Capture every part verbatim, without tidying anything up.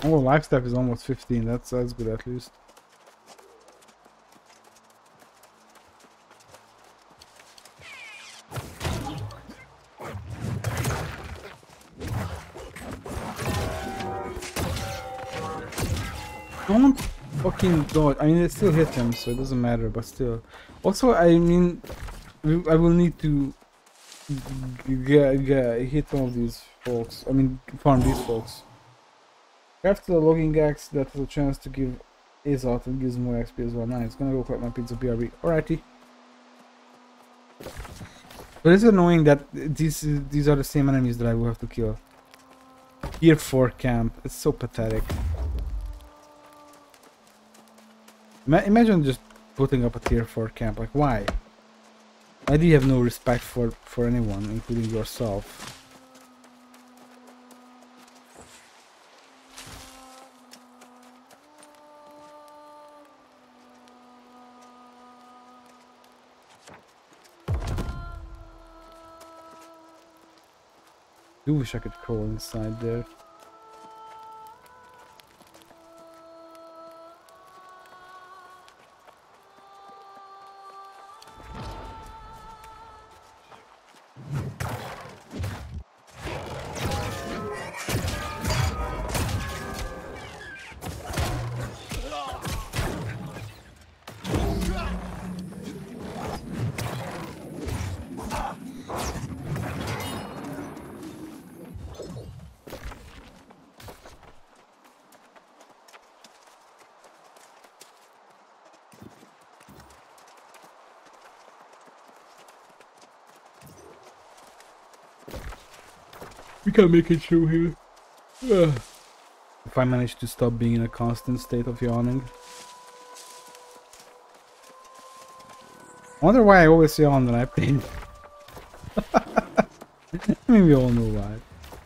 Oh, life step is almost fifteen. That's that's good at least. Don't fucking dodge. I mean, it still hit him, so it doesn't matter. But still. Also, I mean, I will need to get, get hit one of these folks. I mean, farm these folks. After the logging axe, that has a chance to give Ace out and gives more X P as well. Nice. It's gonna go collect my pizza B R B. Alrighty. But it's annoying that these these are the same enemies that I will have to kill. Tier four camp. It's so pathetic. Ima imagine just putting up a tier four camp. Like, why? Why do you have no respect for for anyone, including yourself? I do wish I could crawl inside there. We can make it through here. Ugh. If I manage to stop being in a constant state of yawning. I wonder why I always yawn when I paint. I mean, we all know why.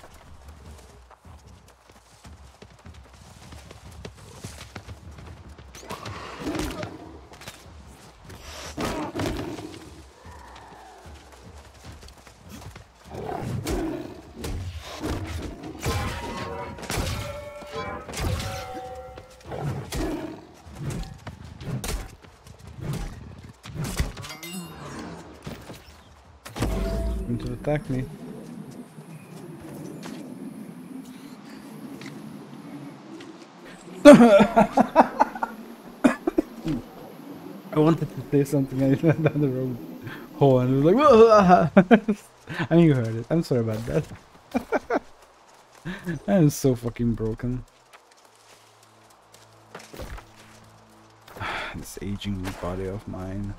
To attack me. I wanted to say something and it went down the road hole and it was like I mean, you heard it. I'm sorry about that. That is so fucking broken. This aging body of mine.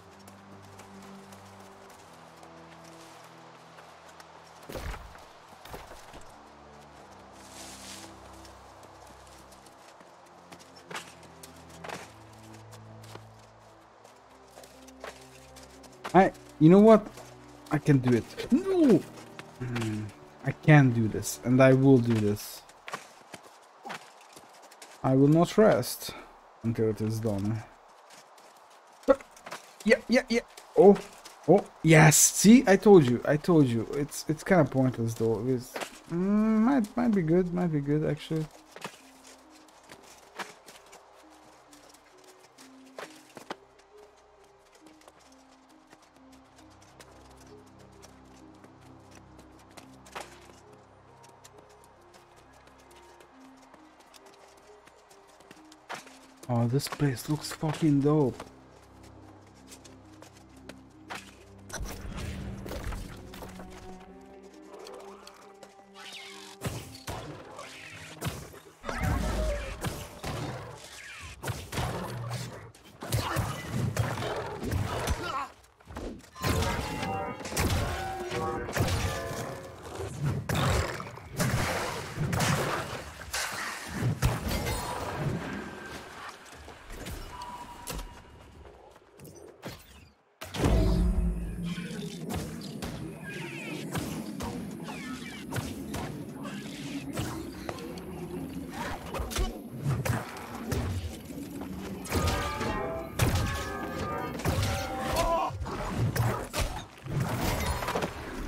I, you know what? I can do it. No! Mm, I can do this, and I will do this. I will not rest until it is done. Yeah, yeah, yeah. Oh, oh, yes. See, I told you. I told you. It's it's kind of pointless though. It's mm, might might be good. Might be good actually. Oh, this place looks fucking dope.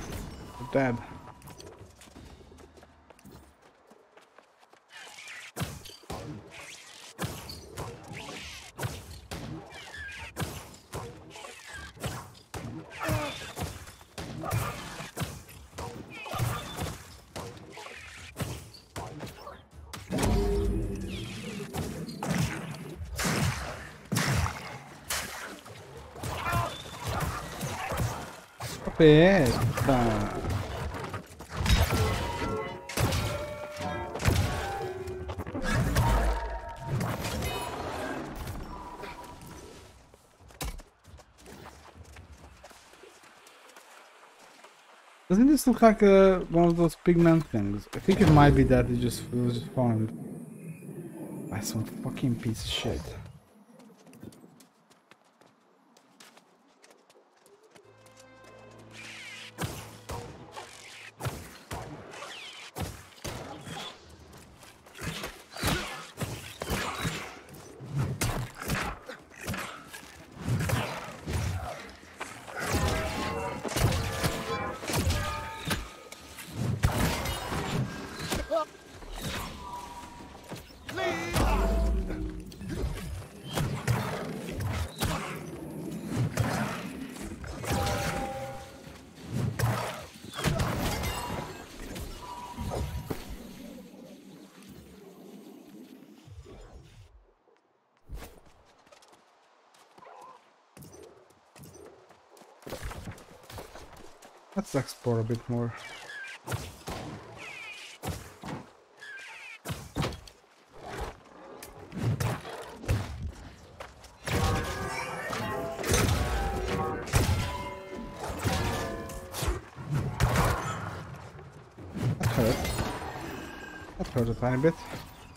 Dead. pé, puta. Doesn't this look like uh, one of those pigment things? I think it might be that it just it was formed by some fucking piece of shit. Let's explore a bit more. That hurt. That hurt a tiny bit.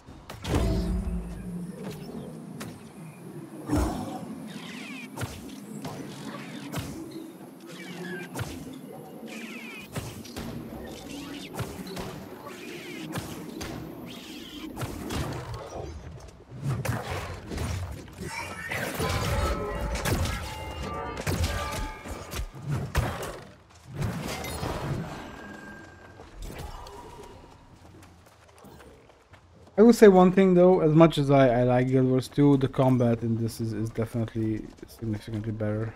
I will say one thing though, as much as I, I like Guild Wars two, the combat in this is, is definitely significantly better.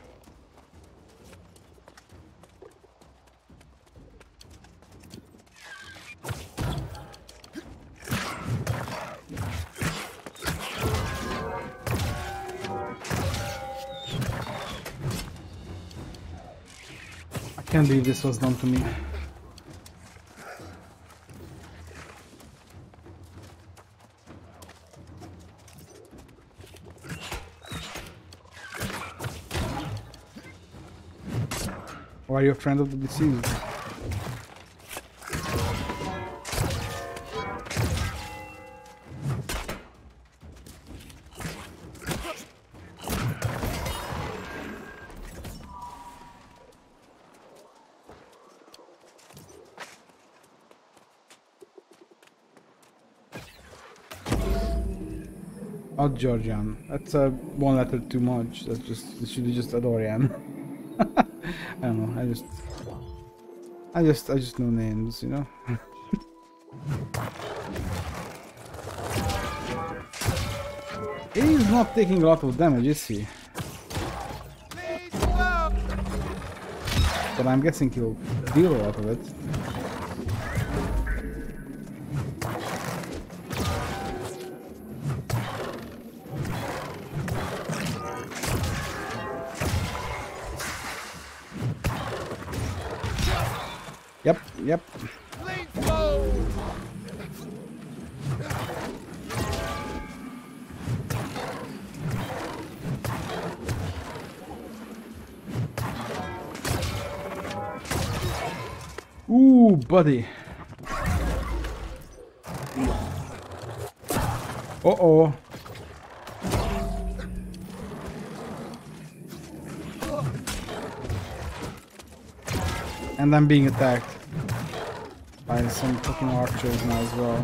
I can't believe this was done to me. Or are you a friend of the deceased? Oh, Georgian. That's uh, one letter too much. That's just, it should be just Adorian. I don't know, I just... I just, I just know names, you know? He's not taking a lot of damage, is he? But I'm guessing he'll deal a lot of it. Yep, yep. Ooh, buddy. Uh-oh. And I'm being attacked by some fucking archers now as well.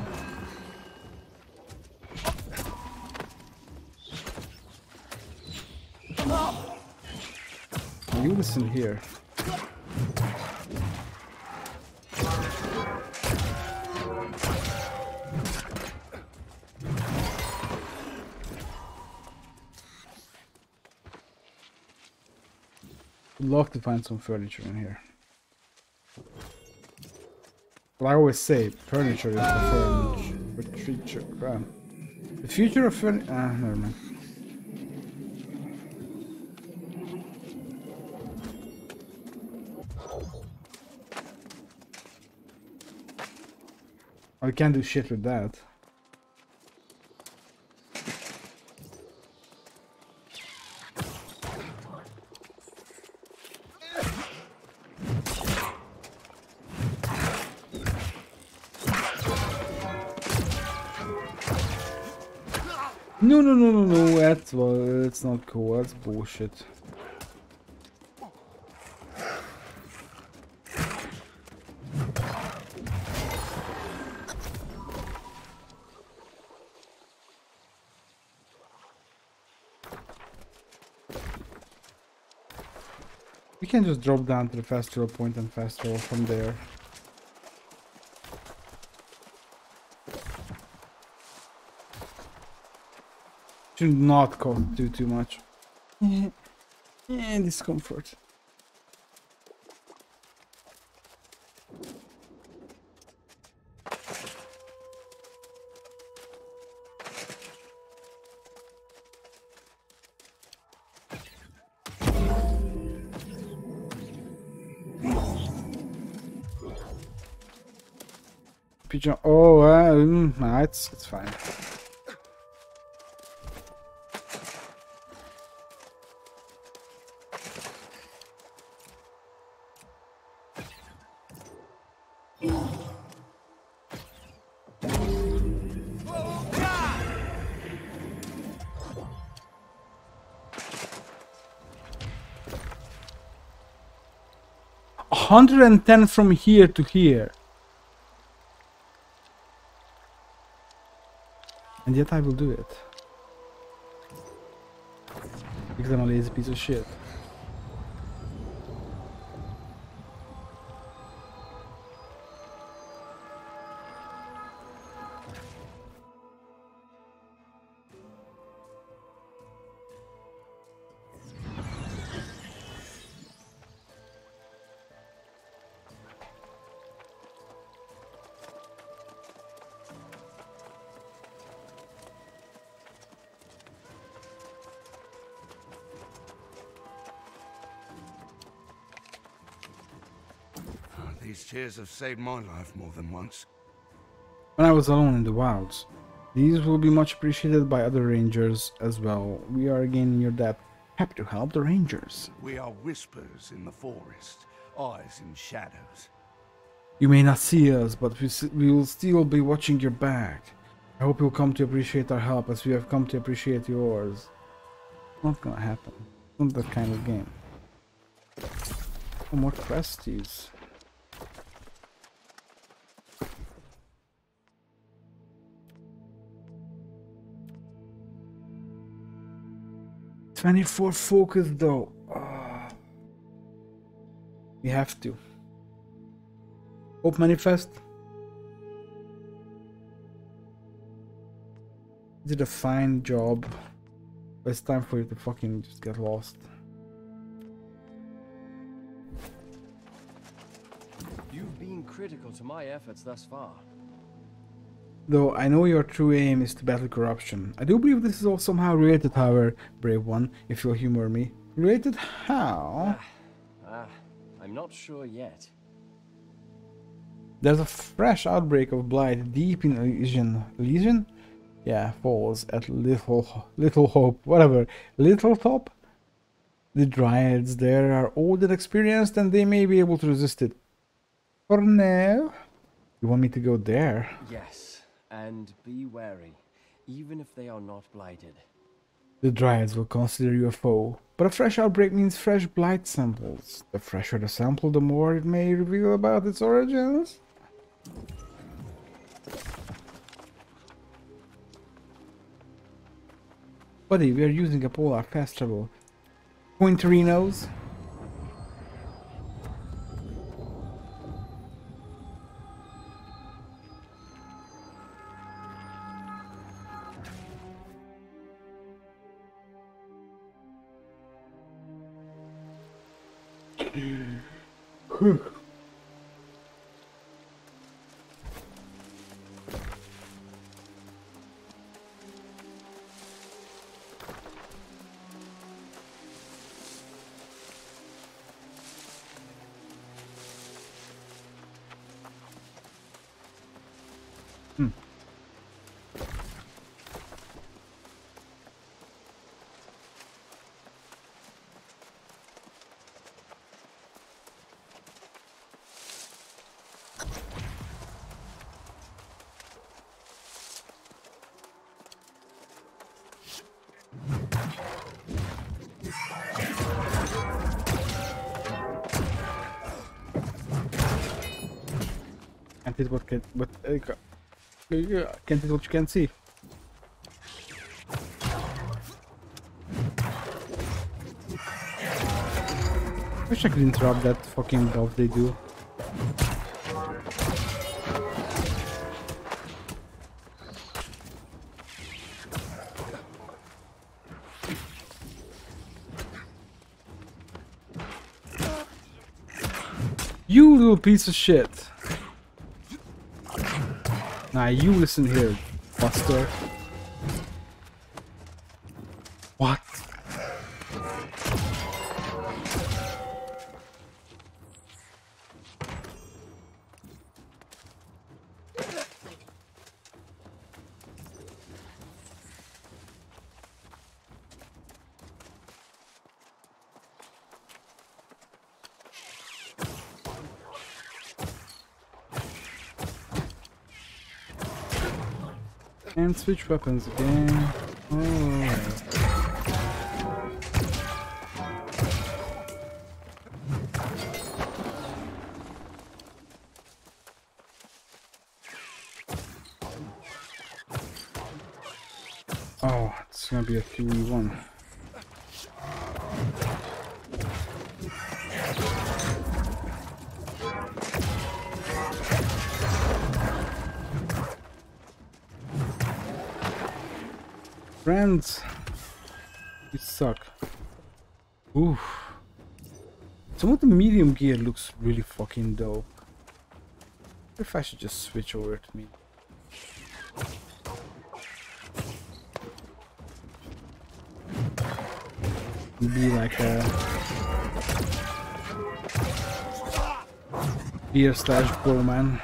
You listen here. Would love to find some furniture in here. But I always say furniture is the furniture. Uh, the future of furniture. Ah, never mind. I can't do shit with that. No, no, no, no, no, that's, well, that's not cool, that's bullshit. We can just drop down to the fast travel point and fast travel from there. Should not cost too too much. And discomfort. Pigeon. Oh, uh, mm, nah, it's it's fine. one hundred ten from here to here. And yet I will do it. Because I'm a lazy piece of shit. These chairs have saved my life more than once. When I was alone in the wilds. These will be much appreciated by other rangers as well. We are again in your debt. Happy to help the rangers. We are whispers in the forest, eyes in shadows. You may not see us, but we, we will still be watching your back. I hope you'll come to appreciate our help as we have come to appreciate yours. Not gonna happen. Not that kind of game. Oh, more questies. twenty-four focus though. Oh. We have to. Hope manifest. You did a fine job. But it's time for you to fucking just get lost. You've been critical to my efforts thus far. Though I know your true aim is to battle corruption. I do believe this is all somehow related, however, brave one, if you'll humor me. Related how? Ah, ah, I'm not sure yet. There's a fresh outbreak of blight deep in Elysian. Elysian? Yeah, falls at Little Little Hope, whatever. Little Top? The Dryads there are old and experienced and they may be able to resist it. For now? You want me to go there? Yes. And be wary, even if they are not blighted. The Dryads will consider you a foe, but a fresh outbreak means fresh blight samples. The fresher the sample, the more it may reveal about its origins. Buddy, we are using a polar fast travel. Pointerinos. Hmm. Can't hit what can what uh, ca- uh, can't hit what you can see. Wish I could interrupt that fucking dove they do. You little piece of shit. Nah, you listen here, buster. What? And switch weapons again. Oh. Oh, it's gonna be a two v one. Friends, you suck. Oof. Some of the medium gear looks really fucking dope. If I should just switch over to me. Be like a gear slash pro man.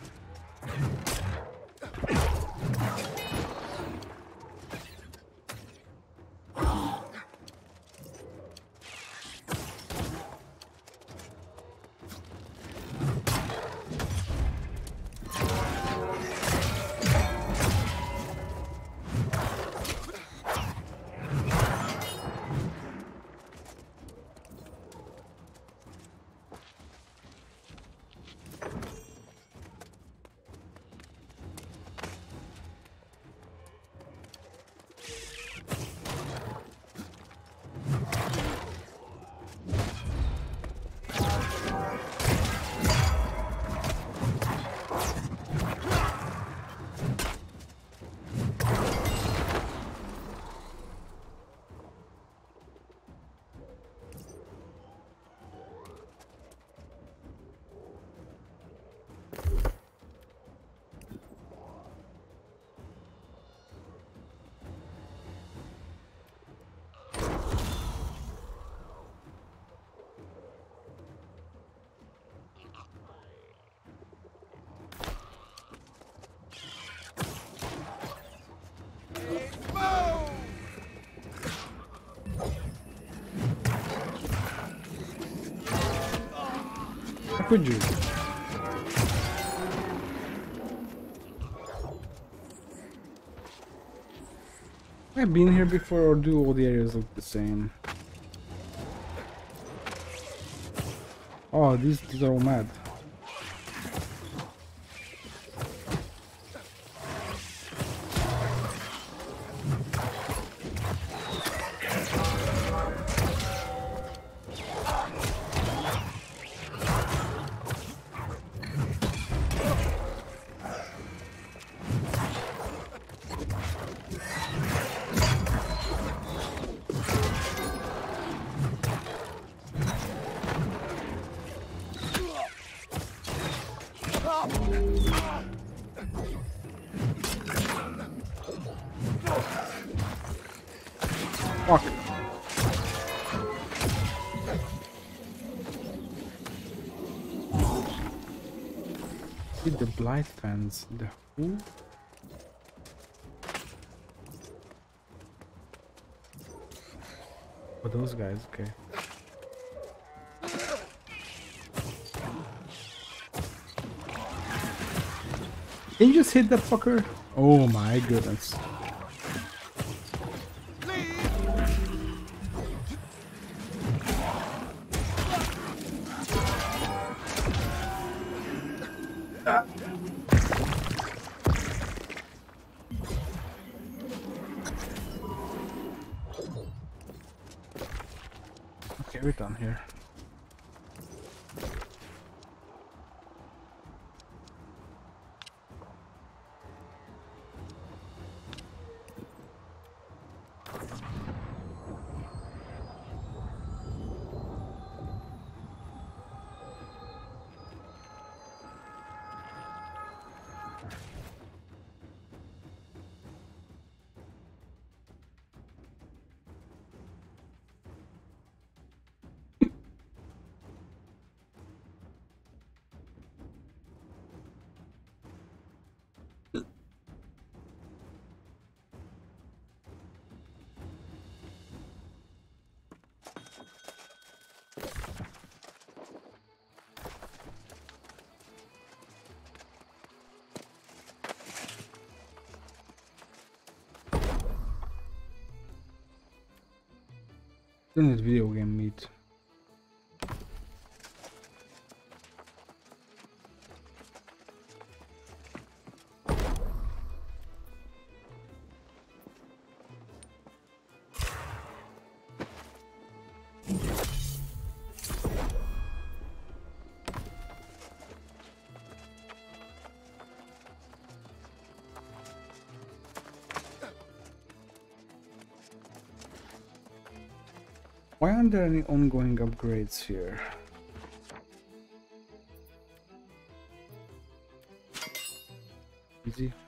How could you? I've been here before, or do all the areas look the same? Oh, these, these are all mad. Fuck. With the blight fans, the who? Oh, those guys, okay. Can you just hit that fucker? Oh my goodness. Okay, we're done here. Then it's video game meat. Why aren't there any ongoing upgrades here? Easy.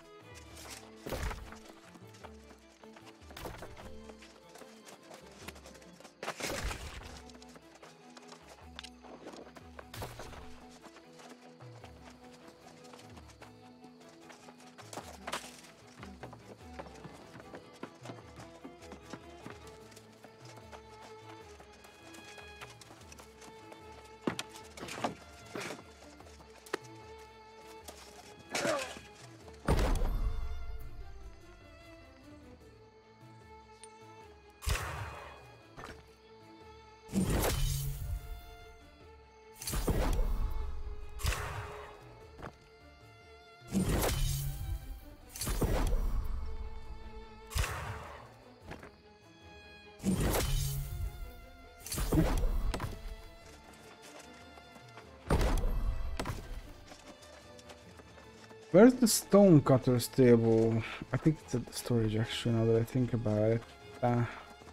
Where's the Stonecutter's table? I think it's at the storage actually, now that I think about it. Uh,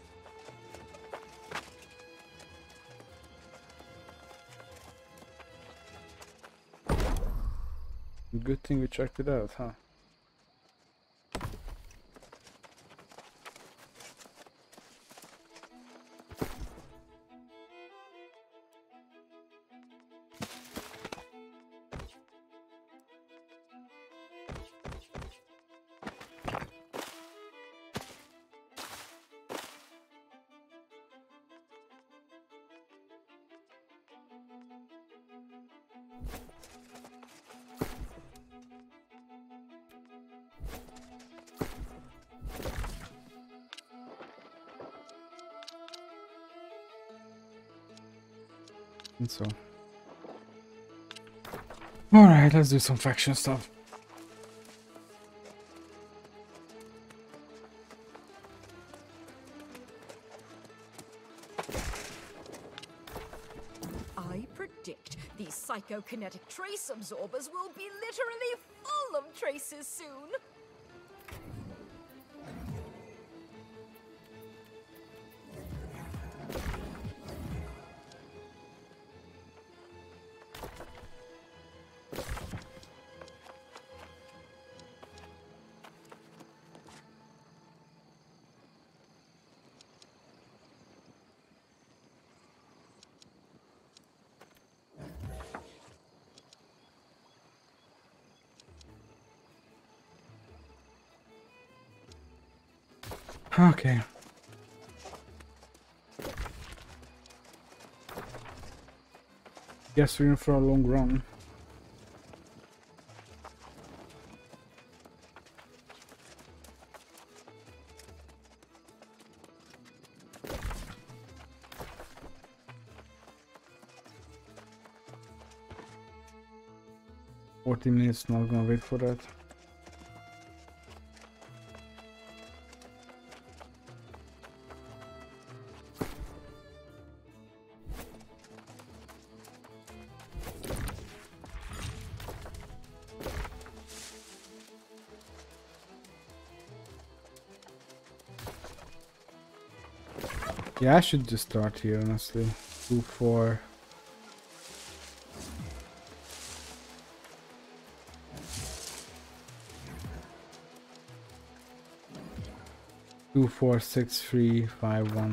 good thing we checked it out, huh? And so. Alright, let's do some faction stuff. I predict these psychokinetic trace absorbers will be literally full of traces soon. Okay. Guess we're in for a long run. Forty minutes, not gonna wait for that. Yeah, I should just start here, honestly. Two, four. Two, four, six, three, five, one.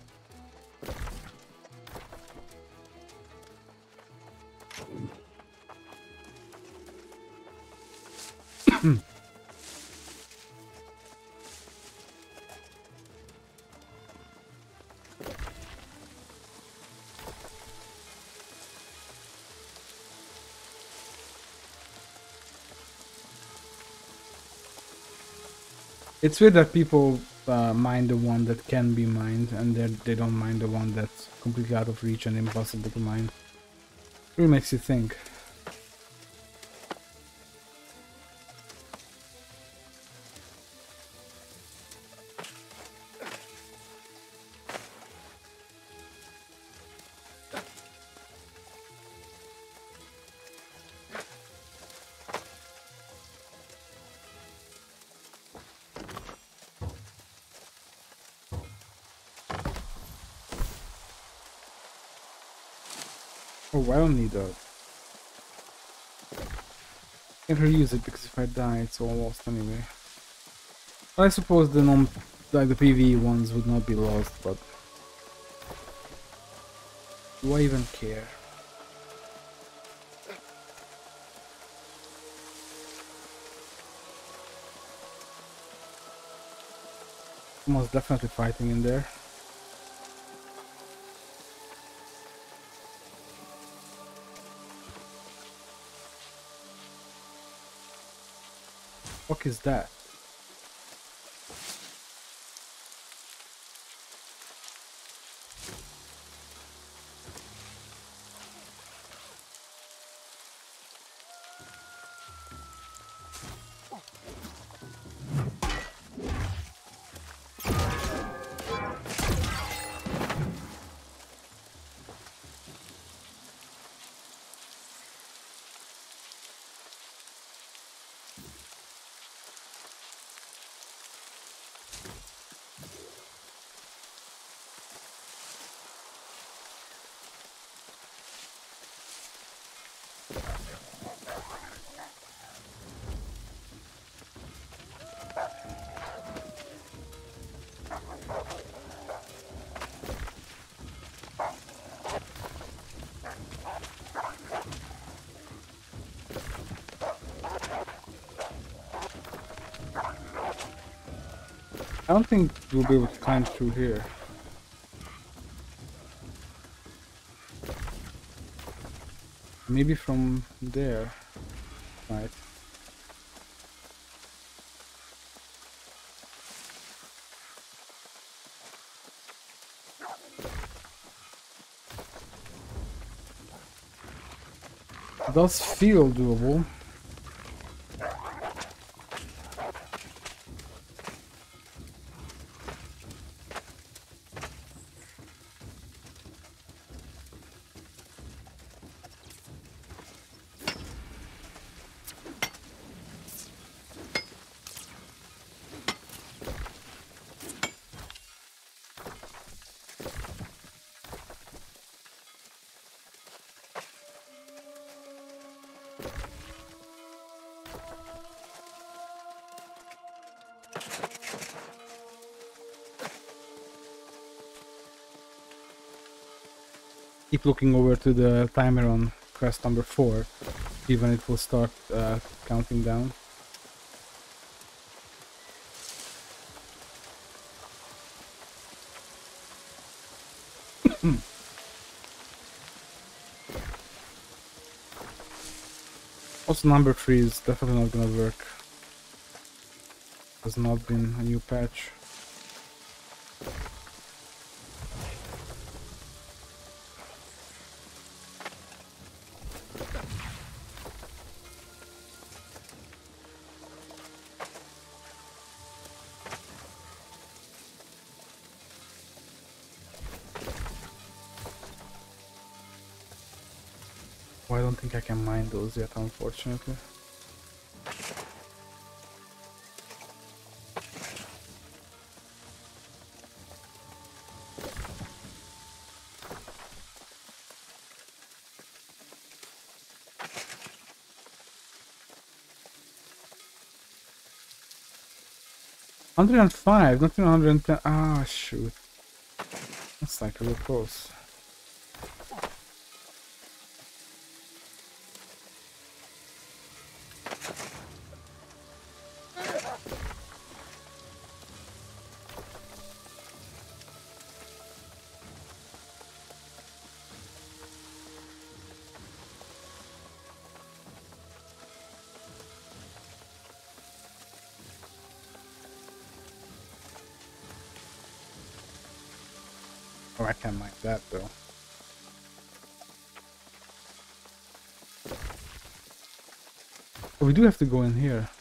It's weird that people uh, mind the one that can be mined, and they they don't mind the one that's completely out of reach and impossible to mine. It really makes you think. Oh, I don't need that. I can't reuse it because if I die, it's all lost anyway. I suppose the non, like the PvE ones would not be lost, but do I even care? Almost definitely fighting in there. What is that? I don't think we'll be able to climb through here. Maybe from there. Right. It does feel doable. Keep looking over to the timer on quest number four, even it will start uh, counting down. Also, number three is definitely not gonna work. Has not been a new patch. Well, I don't think I can mine those yet, unfortunately. one hundred five, not even one hundred ten. Ah, shoot. That's like a little close. Oh, I can't mine that though. Oh, we do have to go in here.